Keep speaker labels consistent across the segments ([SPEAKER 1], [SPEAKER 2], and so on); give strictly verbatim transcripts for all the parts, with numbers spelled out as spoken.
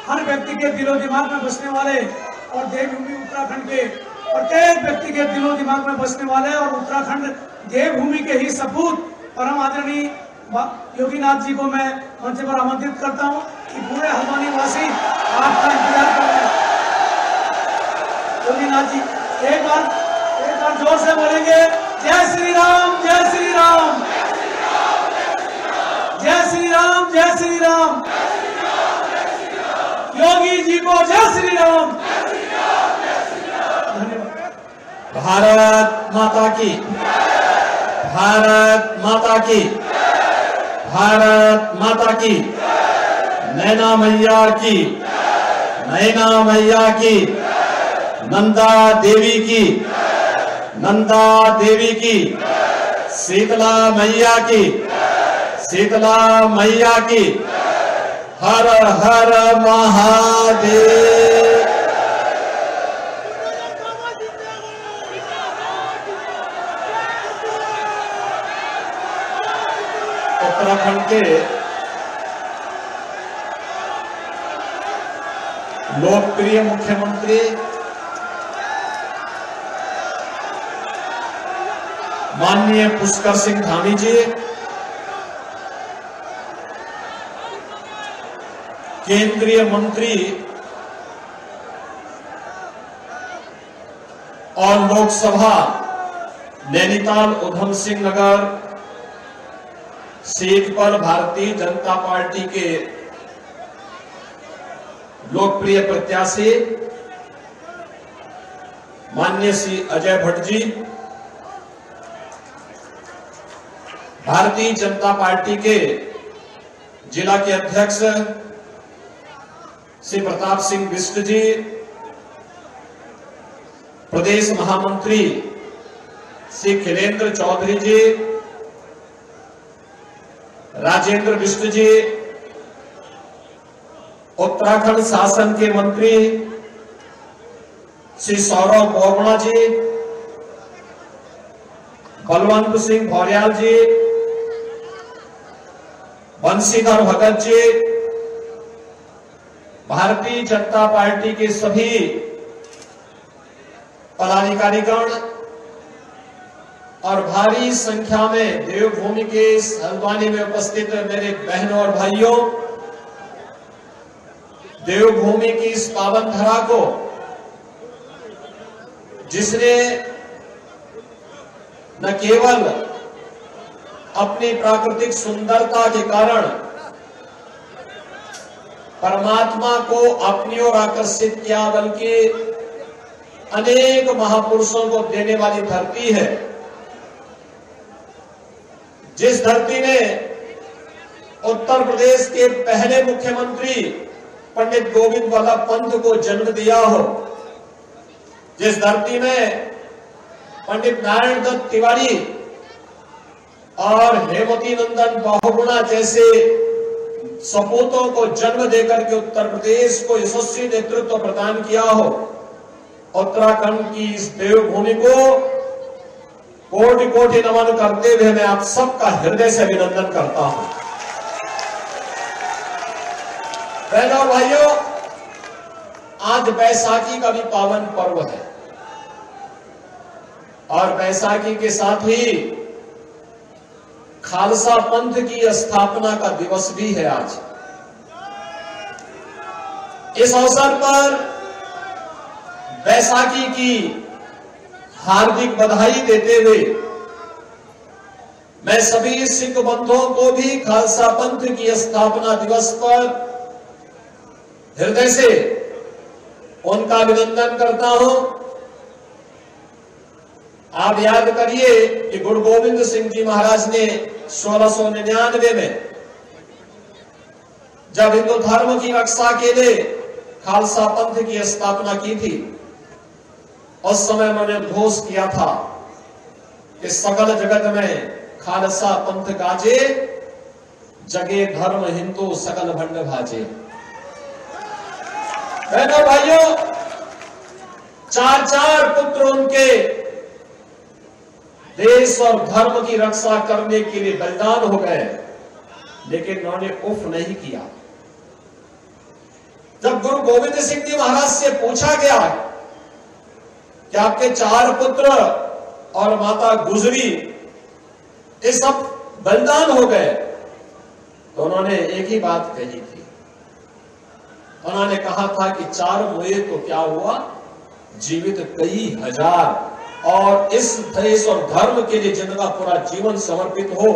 [SPEAKER 1] हर व्यक्ति के दिलो दिमाग में बसने वाले और देवभूमि उत्तराखंड के प्रत्येक व्यक्ति के दिलो दिमाग में बसने वाले और उत्तराखंड देवभूमि के ही सपूत परम आदरणीय योगीनाथ जी को मैं मंच पर आमंत्रित करता हूं कि पूरे हल्द्वानी वासी आपका इंतजार कर रहे हैं। योगीनाथ जी एक बार एक बार जोर से बोलेंगे, जय श्री राम, जय श्री राम, जय श्री राम, जय श्री राम, योगी जी को जय श्री राम।
[SPEAKER 2] भारत माता की, भारत माता की, भारत माता की, नैना मैया की, नैना मैया की, नंदा देवी की, नंदा देवी की, शीतला मैया की, शीतला मैया की, हर हर महादेव। उत्तराखंड के लोकप्रिय मुख्यमंत्री माननीय पुष्कर सिंह धामी जी, केंद्रीय मंत्री और लोकसभा नैनीताल उधम सिंह नगर सीट पर भारतीय जनता पार्टी के लोकप्रिय प्रत्याशी माननीय श्री अजय भट्ट जी, भारतीय जनता पार्टी के जिला के अध्यक्ष श्री प्रताप सिंह बिष्ट जी, प्रदेश महामंत्री श्री खिलेंद्र चौधरी जी, राजेंद्र बिष्ट जी, उत्तराखंड शासन के मंत्री श्री सौरभ बोगणा जी, बलवंत सिंह भौर्याल जी, बंशीधर भगत जी, भारतीय जनता पार्टी के सभी पदाधिकारीगण और भारी संख्या में देवभूमि के इस हल्द्वानी में उपस्थित मेरे बहनों और भाइयों, देवभूमि की इस पावन धरा को जिसने न केवल अपनी प्राकृतिक सुंदरता के कारण परमात्मा को अपनी ओर आकर्षित किया, बल्कि अनेक महापुरुषों को देने वाली धरती है, जिस धरती ने उत्तर प्रदेश के पहले मुख्यमंत्री पंडित गोविंद वल्लभ पंत को जन्म दिया हो, जिस धरती में पंडित नारायण दत्त तिवारी और हेमवती नंदन बहुगुणा जैसे सपूतों को जन्म देकर के उत्तर प्रदेश को यशस्वी नेतृत्व प्रदान किया हो, उत्तराखंड की इस देवभूमि को कोटि कोटि नमन करते हुए मैं आप सबका हृदय से अभिनंदन करता हूं। बहनों और भाइयों, आज बैसाखी का भी पावन पर्व है और बैसाखी के साथ ही खालसा पंथ की स्थापना का दिवस भी है। आज इस अवसर पर बैसाखी की हार्दिक बधाई देते हुए मैं सभी सिख बंधुओं को भी खालसा पंथ की स्थापना दिवस पर हृदय से उनका अभिनंदन करता हूं। आप याद करिए कि गुरु गोविंद सिंह जी महाराज ने सोलह सौ निन्यानवे में जब हिंदू धर्म की रक्षा के लिए खालसा पंथ की स्थापना की थी, उस समय उन्होंने घोष किया था कि सकल जगत में खालसा पंथ गाजे, जगे धर्म हिंदू सकल भंड भाजे। बहनों भाइयों, चार चार पुत्र उनके देश और धर्म की रक्षा करने के लिए बलिदान हो गए, लेकिन उन्होंने उफ नहीं किया। जब गुरु गोविंद सिंह जी महाराज से पूछा गया कि आपके चार पुत्र और माता गुजरी ये सब बलिदान हो गए, तो उन्होंने एक ही बात कही थी। उन्होंने कहा था कि चार हुए तो क्या हुआ, जीवित कई हजार, और इस देश और धर्म के लिए जिनका पूरा जीवन समर्पित हो,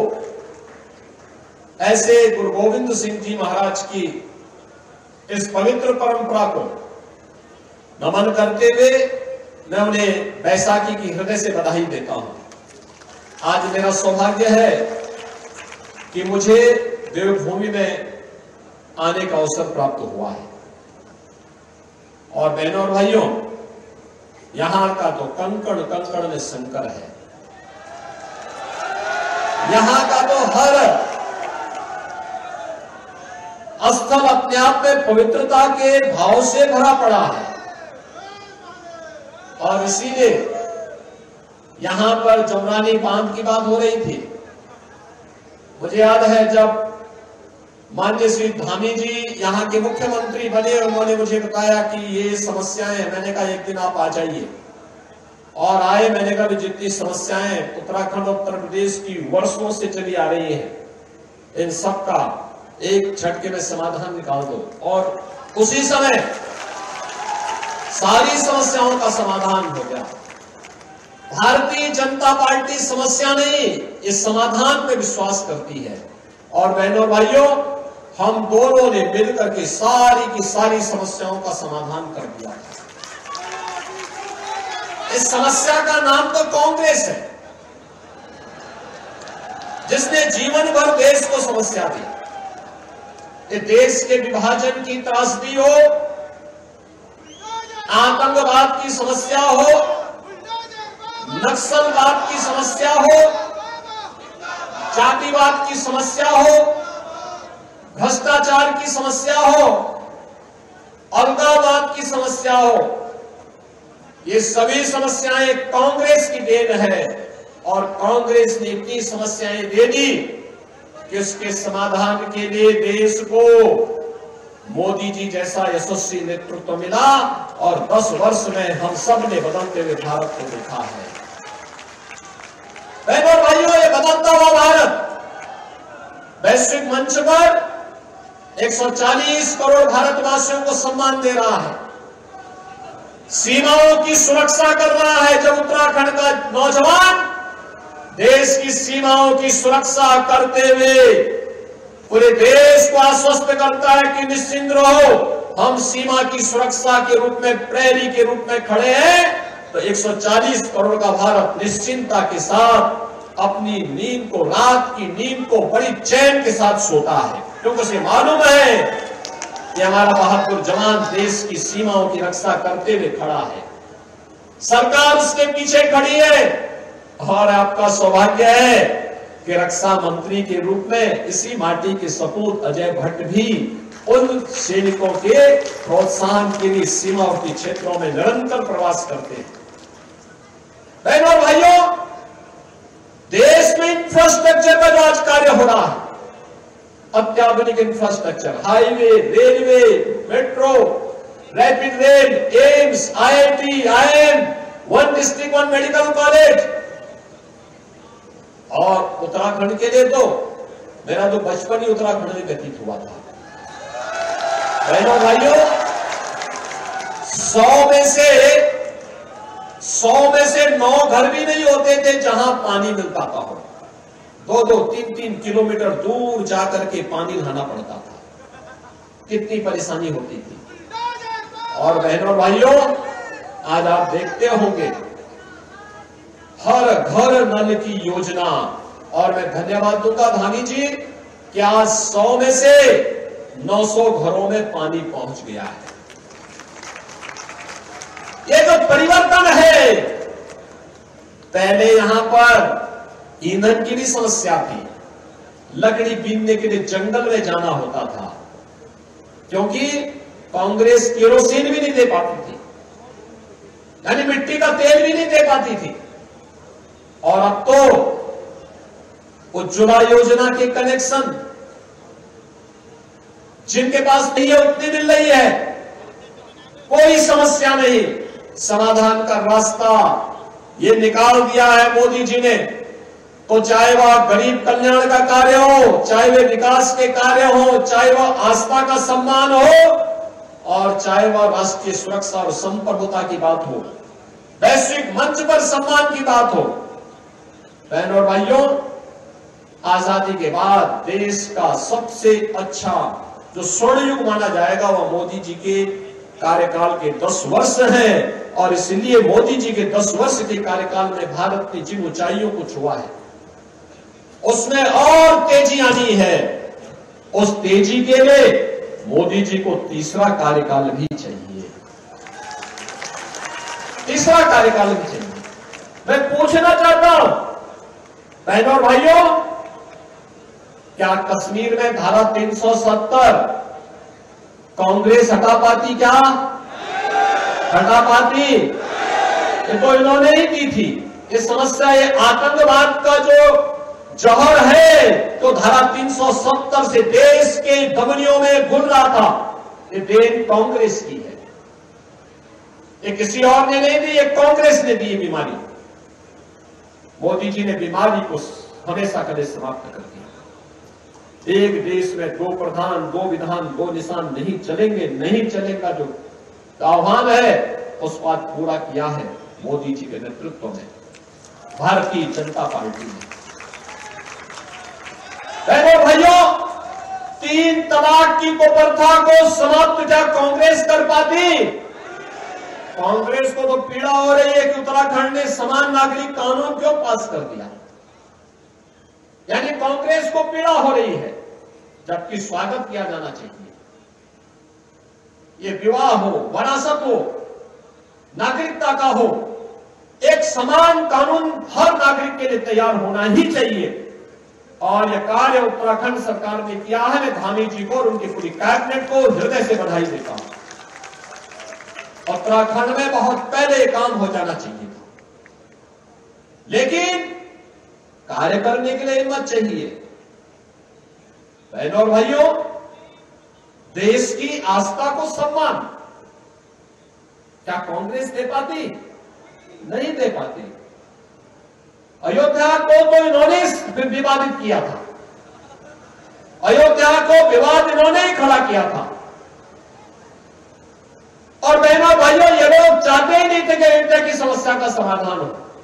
[SPEAKER 2] ऐसे गुरु गोविंद सिंह जी महाराज की इस पवित्र परंपरा को नमन करते हुए मैं उन्हें बैसाखी की हृदय से बधाई देता हूं। आज मेरा सौभाग्य है कि मुझे देवभूमि में आने का अवसर प्राप्त हुआ है। और बहनों और भाइयों, यहां का तो कंकड़ कंकड़ में शंकर है। यहां का तो हर स्थल अपने आप में पवित्रता के भाव से भरा पड़ा है। और इसीलिए यहां पर जमुनानी बांध की बात हो रही थी। मुझे याद है जब माननीय श्री धामी जी यहाँ के मुख्यमंत्री बने, उन्होंने मुझे बताया कि ये समस्याएं हैं। मैंने कहा एक दिन आप आ जाइए, और आए। मैंने कहा जितनी समस्याएं उत्तराखंड और उत्तर प्रदेश की वर्षों से चली आ रही हैं, इन सब का एक झटके में समाधान निकाल दो। और उसी समय सारी समस्याओं का समाधान हो गया। भारतीय जनता पार्टी समस्या नहीं, इस समाधान में विश्वास करती है। और बहनों भाइयों, हम दोनों ने मिलकर के सारी की सारी समस्याओं का समाधान कर दिया। इस समस्या का नाम तो कांग्रेस है, जिसने जीवन भर देश को समस्या दी। ये देश के विभाजन की त्रासदी हो, आतंकवाद की समस्या हो, नक्सलवाद की समस्या हो, जातिवाद की समस्या हो, भ्रष्टाचार की समस्या हो, अलगाववाद की समस्या हो, ये सभी समस्याएं कांग्रेस की देन है। और कांग्रेस ने इतनी समस्याएं दे दी कि उसके समाधान के लिए देश को मोदी जी जैसा यशस्वी नेतृत्व मिला, और दस वर्ष में हम सब ने बदलते हुए भारत को देखा है। बहनों और भाइयों, ये बदलता हुआ भारत वैश्विक मंच पर एक सौ चालीस करोड़ भारतवासियों को सम्मान दे रहा है, सीमाओं की सुरक्षा कर रहा है। जब उत्तराखंड का नौजवान देश की सीमाओं की सुरक्षा करते हुए पूरे देश को आश्वस्त करता है कि निश्चिंत रहो, हम सीमा की सुरक्षा के रूप में, प्रहरी के रूप में खड़े हैं, तो एक सौ चालीस करोड़ का भारत निश्चिंतता के साथ अपनी नींद को, रात की नींद को बड़ी चैन के साथ सोता है, क्योंकि उसे मालूम है कि हमारा बहादुर जवान देश की सीमाओं की रक्षा करते हुए खड़ा है। सरकार उसके पीछे खड़ी है। और आपका सौभाग्य है कि रक्षा मंत्री के रूप में इसी माटी के सपूत अजय भट्ट भी उन सैनिकों के प्रोत्साहन के लिए सीमावर्ती क्षेत्रों में निरंतर प्रवास करते हैं। बहनों और भाइयों, देश में इंफ्रास्ट्रक्चर का जो आज कार्य हो रहा है, अत्याधुनिक infrastructure, highway, railway, metro, rapid rail, AIIMS, IIT, IIM, one district one medical college, और उत्तराखंड के लिए तो मेरा तो बचपन ही उत्तराखंड में व्यतीत हुआ था। बहनों भाइयों, सौ में से सौ में से नौ घर भी नहीं होते थे जहां पानी मिल पाता हो। दो दो तीन तीन किलोमीटर दूर जाकर के पानी लाना पड़ता था। कितनी परेशानी होती थी। और बहनों भाइयों, आज आप देखते होंगे हर घर नल की योजना, और मैं धन्यवाद दूंगा धामी जी कि आज सौ में से नौ सौ घरों में पानी पहुंच गया है। ये जो परिवर्तन है, पहले यहां पर ईंधन की भी समस्या थी, लकड़ी बीनने के लिए जंगल में जाना होता था, क्योंकि कांग्रेस केरोसिन भी नहीं दे पाती थी, यानी मिट्टी का तेल भी नहीं दे पाती थी। और अब तो उज्ज्वला योजना के कनेक्शन जिनके पास नहीं है उतनी मिल रही है, समस्या नहीं, समाधान का रास्ता ये निकाल दिया है मोदी जी ने। तो चाहे वह गरीब कल्याण का कार्य हो, चाहे वे विकास के कार्य हो, चाहे वह आस्था का सम्मान हो, और चाहे वह राष्ट्रीय सुरक्षा और संप्रभुता की बात हो, वैश्विक मंच पर सम्मान की बात हो। बहनों और भाइयों, आजादी के बाद देश का सबसे अच्छा जो स्वर्ण युग माना जाएगा वह मोदी जी के कार्यकाल के दस वर्ष हैं, और इसलिए मोदी जी के दस वर्ष के कार्यकाल में भारत ने जिन ऊंचाइयों को छुआ है उसमें और तेजी आनी है। उस तेजी के लिए मोदी जी को तीसरा कार्यकाल भी चाहिए, तीसरा कार्यकाल भी चाहिए। मैं पूछना चाहता हूं बहनों और भाइयों, क्या कश्मीर में धारा तीन सौ सत्तर कांग्रेस हटा पाती? क्या हटा पाती? ये तो इन्होंने ही की थी। ये समस्या, ये आतंकवाद का जो जहर है तो धारा तीन सौ सत्तर से देश के धमनियों में घुल रहा था, ये देन कांग्रेस की है। ये किसी और ने नहीं दी, ये कांग्रेस ने दी बीमारी। मोदी जी ने बीमारी को हमेशा कदे समाप्त कर दिया। एक देश में दो प्रधान, दो विधान, दो निशान नहीं चलेंगे, नहीं चलेगा जो आह्वान है उस बात पूरा किया है मोदी जी के नेतृत्व में भारतीय जनता पार्टी ने। बहनों भाइयों, तीन तलाक की कुप्रथा को समाप्त क्या कांग्रेस कर पाती? कांग्रेस को तो पीड़ा हो रही है कि उत्तराखंड ने समान नागरिक कानून क्यों पास कर दिया, यानी कांग्रेस को पीड़ा हो रही है, जबकि स्वागत किया जाना चाहिए। ये विवाह हो, वरासत हो, नागरिकता का हो, एक समान कानून हर नागरिक के लिए तैयार होना ही चाहिए। और यह कार्य उत्तराखंड सरकार ने किया है। मैं धामी जी को और उनकी पूरी कैबिनेट को हृदय से बधाई देता हूं। उत्तराखंड में बहुत पहले काम हो जाना चाहिए था, लेकिन कार्य करने के लिए हिम्मत चाहिए। बहनों और भाइयों, देश की आस्था को सम्मान क्या कांग्रेस दे पाती? नहीं दे पाती। अयोध्या को तो इन्होंने विवादित किया था, अयोध्या को विवाद इन्होंने ही खड़ा किया था। और बहनों भाइयों, ये लोग चाहते ही नहीं थे कि अयोध्या की समस्या का समाधान हो।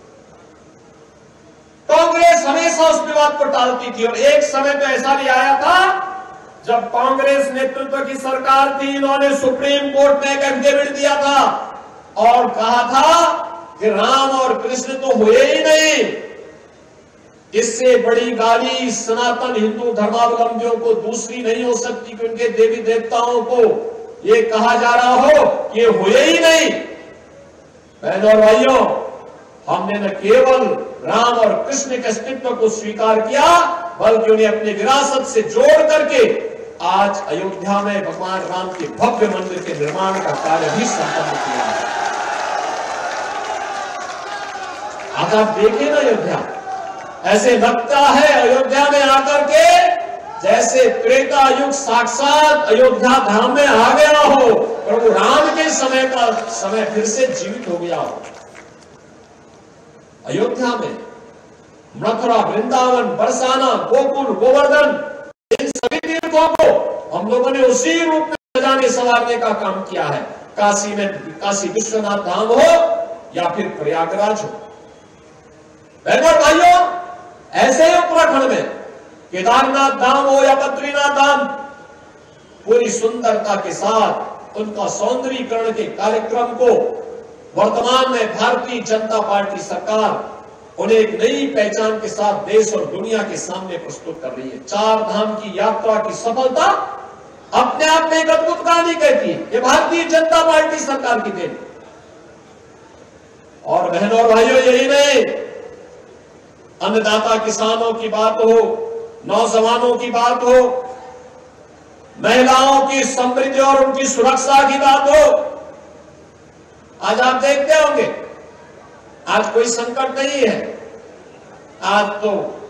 [SPEAKER 2] कांग्रेस हमेशा उस विवाद को टालती थी, और एक समय तो ऐसा भी आया था जब कांग्रेस नेतृत्व की सरकार थी, इन्होंने सुप्रीम कोर्ट में एक एफिडेविट दिया था और कहा था कि राम और कृष्ण तो हुए ही नहीं। इससे बड़ी गाली सनातन हिंदू धर्मावलंबियों को दूसरी नहीं हो सकती कि उनके देवी देवताओं को ये कहा जा रहा हो कि ये हुए ही नहीं। बहनों और भाइयों, हमने न केवल राम और कृष्ण के अस्तित्व को स्वीकार किया, बल्कि उन्हें अपनी विरासत से जोड़ करके आज अयोध्या में भगवान राम के भव्य मंदिर के निर्माण का कार्य भी संपन्न किया है। आज आप देखिए ना, अयोध्या ऐसे लगता है अयोध्या में आकर के जैसे त्रेता युग साक्षात अयोध्या धाम में आ गया हो, प्रभु राम के समय का समय फिर से जीवित हो गया हो। अयोध्या में मथुरा, वृंदावन, बरसाना, गोकुल, गोवर्धन, इन सभी तीर्थों को हम लोगों ने उसी रूप में सजाने संवारने का काम किया है। काशी में काशी विश्वनाथ धाम हो या फिर प्रयागराज हो। बहनों और भाइयों, ऐसे ही उत्तराखंड में केदारनाथ धाम हो या बद्रीनाथ धाम, पूरी सुंदरता के साथ उनका सौंदर्यीकरण के कार्यक्रम को वर्तमान में भारतीय जनता पार्टी सरकार उन्हें एक नई पहचान के साथ देश और दुनिया के सामने प्रस्तुत कर रही है। चार धाम की यात्रा की सफलता अपने आप में एक अद्भुत कहानी कहती है। ये भारतीय जनता पार्टी सरकार की देन। और बहनों और भाइयों, यही नहीं, अन्नदाता किसानों की बात हो, नौजवानों की बात हो, महिलाओं की समृद्धि और उनकी सुरक्षा की बात हो। आज आप देखते होंगे, आज कोई संकट नहीं है। आज तो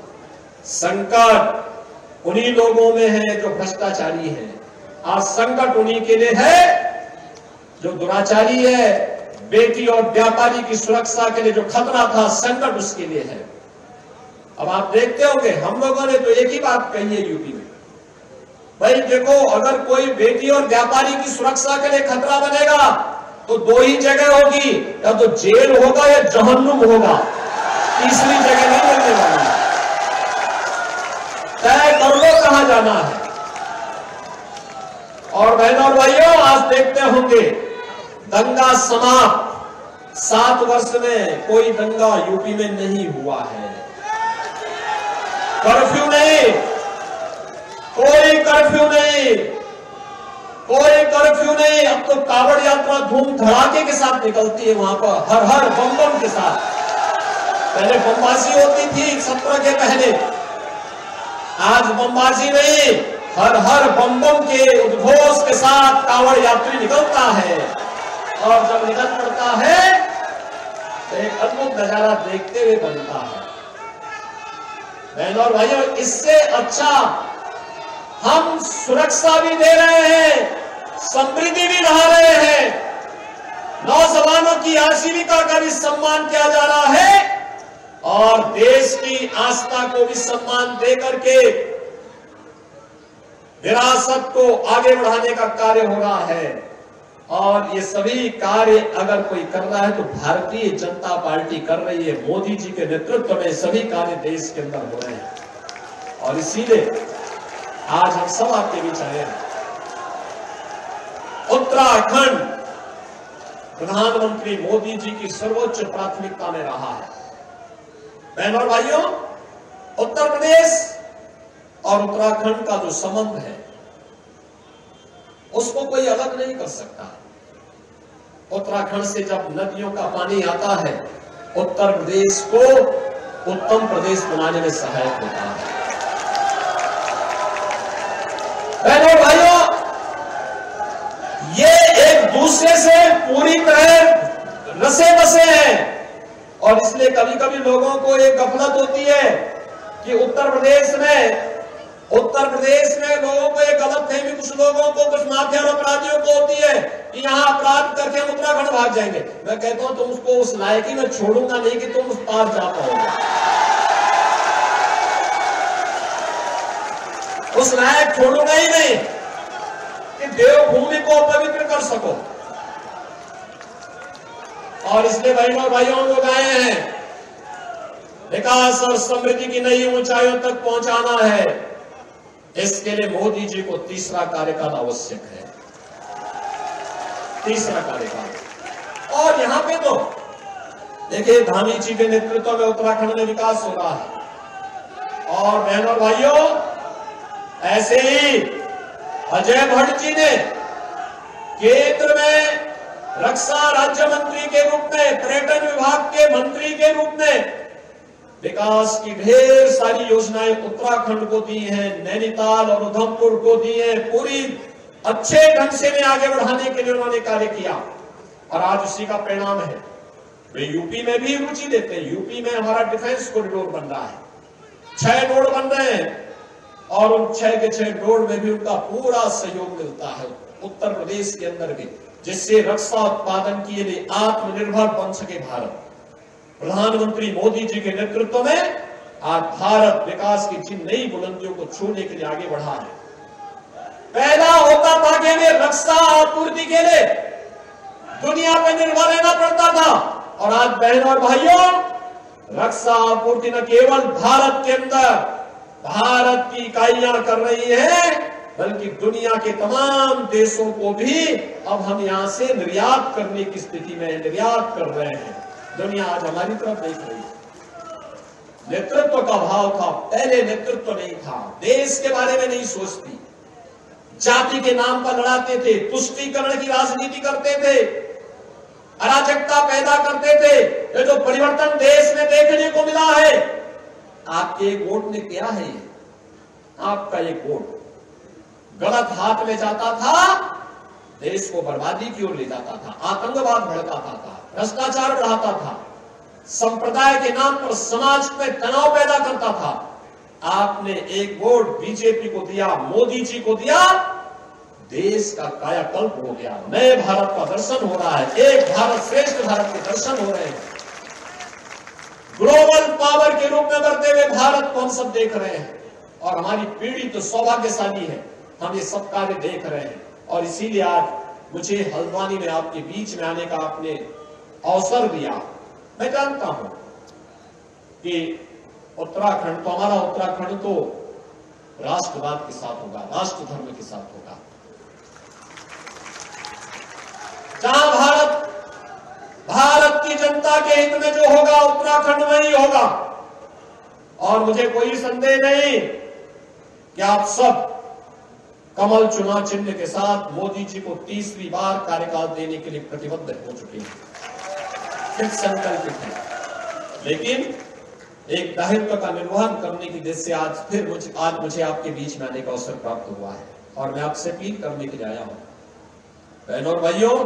[SPEAKER 2] संकट उन्हीं लोगों में है जो भ्रष्टाचारी हैं। आज संकट उन्हीं के लिए है जो दुराचारी है, बेटी और व्यापारी की सुरक्षा के लिए जो खतरा था, संकट उसके लिए है। अब आप देखते होंगे, हम लोगों ने तो एक ही बात कही है यूपी में, भाई देखो, अगर कोई बेटी और व्यापारी की सुरक्षा के लिए खतरा बनेगा तो दो ही जगह होगी, या तो जेल होगा या जहन्नुम होगा, तीसरी जगह नहीं मिलने वाली। तय कर लो कहां जाना है। और बहनों और भाइयों, आज देखते होंगे दंगा समाप्त, सात वर्ष में कोई दंगा यूपी में नहीं हुआ है। कर्फ्यू नहीं, कोई कर्फ्यू नहीं, कोई कर्फ्यू नहीं। अब तो कावड़ यात्रा धूम धड़ाके के साथ निकलती है वहां पर, हर हर बम बम के साथ। पहले बमबाजी होती थी सत्रह के पहले, आज बमबाजी नहीं, हर हर बम बम के उद्घोष के साथ कावड़ यात्री निकलता है। और जब निकल पड़ता है तो एक अद्भुत नजारा देखते हुए बनता है। बहनों और भाइयों, इससे अच्छा हम सुरक्षा भी दे रहे हैं, समृद्धि भी बढ़ा रहे हैं, नौजवानों की आजीविका का भी सम्मान किया जा रहा है और देश की आस्था को भी सम्मान दे करके विरासत को आगे बढ़ाने का कार्य हो रहा है। और ये सभी कार्य अगर कोई कर रहा है तो भारतीय जनता पार्टी कर रही है। मोदी जी के नेतृत्व में सभी कार्य देश के अंदर हो रहे हैं और इसीलिए आज हम सब आपके बीच आए हैं। उत्तराखंड प्रधानमंत्री मोदी जी की सर्वोच्च प्राथमिकता में रहा है। बहनों और भाइयों, उत्तर प्रदेश और उत्तराखंड का जो संबंध है उसको कोई अलग नहीं कर सकता। उत्तराखंड से जब नदियों का पानी आता है, उत्तर प्रदेश को उत्तम प्रदेश बनाने में सहायक होता है। बहनों और भाइयों, ये एक दूसरे से पूरी तरह रसे बसे हैं और इसलिए कभी कभी लोगों को एक गफलत होती है कि उत्तर प्रदेश में उत्तर प्रदेश में लोगों को एक गलत फहमी, कुछ लोगों को, कुछ माफिया और अपराधियों को होती है कि यहां अपराध करके हम उत्तराखंड भाग जाएंगे। मैं कहता हूं तुम उसको उस लायकी में छोड़ूंगा नहीं कि तुम उस पार जा पाओगे, उस लायक छोड़ूंगा ही नहीं कि देवभूमि को पवित्र कर सको। और इसलिए बहनों और भाइयों, हम लोग आए हैं, विकास और समृद्धि की नई ऊंचाइयों तक पहुंचाना है। इसके लिए मोदी जी को तीसरा कार्यकाल आवश्यक है, तीसरा कार्यकाल। और यहां पे तो देखिए, धामी जी के नेतृत्व में उत्तराखंड में विकास हो रहा है। और बहनों और भाइयों, ऐसे ही अजय भट्ट जी ने केंद्र में रक्षा राज्य मंत्री के रूप में, पर्यटन विभाग के मंत्री के रूप में विकास की ढेर सारी योजनाएं उत्तराखंड को दी हैं, नैनीताल और उधमपुर को दी हैं। पूरी अच्छे ढंग से में आगे बढ़ाने के लिए उन्होंने कार्य किया और आज उसी का परिणाम है। वे यूपी में भी रुचि देते हैं। यूपी में हमारा डिफेंस कॉरिडोर बन रहा है, छह रोड बन रहे हैं और उन छह के छह रोड में भी उनका पूरा सहयोग मिलता है उत्तर प्रदेश के अंदर भी, जिससे रक्षा उत्पादन के लिए आत्मनिर्भर बन सके भारत। प्रधानमंत्री मोदी जी के नेतृत्व में आज भारत विकास की जिन नई बुलंदियों को छूने के लिए आगे बढ़ा है। पहला होता था कि हमें रक्षा आपूर्ति के लिए दुनिया पर निर्भर रहना पड़ता था और आज बहनों और भाइयों, रक्षा आपूर्ति न केवल भारत के अंदर भारत की इकाइयां कर रही है, बल्कि दुनिया के तमाम देशों को भी अब हम यहां से निर्यात करने की स्थिति में निर्यात कर रहे हैं। दुनिया आज हमारी तरफ देख रही है। नेतृत्व का भाव था, पहले नेतृत्व नहीं था, देश के बारे में नहीं सोचती, जाति के नाम पर लड़ाते थे, तुष्टीकरण की राजनीति करते थे, अराजकता पैदा करते थे। ये जो परिवर्तन देश में देखने को मिला है, आपके एक वोट ने क्या है, ये आपका एक वोट गलत हाथ में जाता था, देश को बर्बादी की ओर ले जाता था, आतंकवाद भड़काता था, भ्रष्टाचार बढ़ाता था, संप्रदाय के नाम पर समाज में तनाव पैदा करता था। आपने एक वोट बीजेपी को दिया, मोदी जी को दिया, देश का कायाकल्प हो गया, नए भारत का दर्शन हो रहा है, एक भारत श्रेष्ठ भारत के दर्शन हो रहे हैं। ग्लोबल पावर के रूप में बढ़ते हुए भारत को हम सब देख रहे हैं और हमारी पीढ़ी तो सौभाग्यशाली है, हम ये सब कार्य देख रहे हैं। और इसीलिए आज मुझे हल्द्वानी में आपके बीच में आने का आपने अवसर दिया। मैं जानता हूं कि उत्तराखंड तो हमारा उत्तराखंड तो राष्ट्रवाद के साथ होगा, राष्ट्र धर्म के साथ होगा। जहां भारत भारत की जनता के हित में जो होगा उत्तराखंड में ही होगा। और मुझे कोई संदेह नहीं कि आप सब कमल चुनाव चिन्ह के साथ मोदी जी को तीसरी बार कार्यकाल देने के लिए प्रतिबद्ध हो चुके हैं, फिर संकल्पित है। लेकिन एक दायित्व का निर्वहन करने की दृष्टि से आज फिर मुझे आज मुझे आपके बीच में आने का अवसर प्राप्त हुआ है और मैं आपसे अपील करने के लिए आया हूं। बहनों और भाइयों,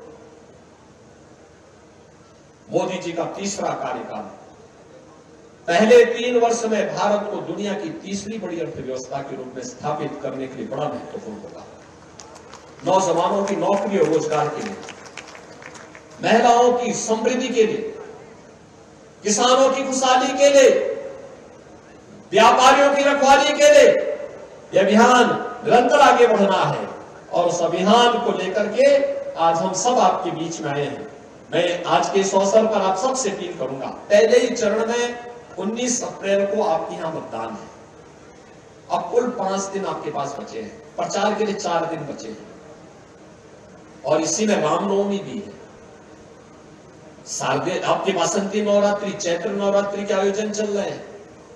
[SPEAKER 2] मोदी जी का तीसरा कार्यकाल, पहले तीन वर्ष में भारत को दुनिया की तीसरी बड़ी अर्थव्यवस्था के रूप में स्थापित करने के लिए बड़ा महत्वपूर्ण होगा। नौजवानों की नौकरी और रोजगार के लिए, महिलाओं की समृद्धि के लिए, किसानों की खुशहाली के लिए, व्यापारियों की रखवाली के लिए यह अभियान निरंतर आगे बढ़ना है। और उस अभियान को लेकर के आज हम सब आपके बीच में आए हैं। मैं आज के इस अवसर पर आप सबसे अपील करूंगा, पहले ही चरण में उन्नीस अप्रैल को आपके यहां मतदान है। अब कुल पांच दिन आपके पास बचे हैं, प्रचार के लिए चार दिन बचे हैं और इसी में रामनवमी भी है। शारदीय आपके वासंती नवरात्रि, चैत्र नवरात्रि के आयोजन चल रहे हैं,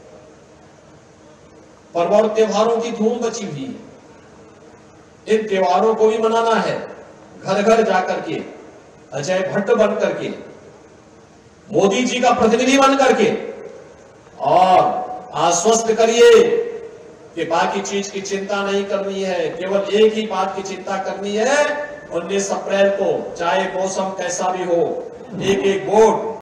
[SPEAKER 2] पर्व और त्योहारों की धूम बची हुई है। इन त्योहारों को भी मनाना है, घर घर जाकर के अजय भट्ट बन करके, मोदी जी का प्रतिनिधि बन करके, और आश्वस्त करिए कि बाकी चीज की चिंता नहीं करनी है, केवल एक ही बात की चिंता करनी है, उन्नीस अप्रैल को चाहे मौसम कैसा भी हो, एक एक वोट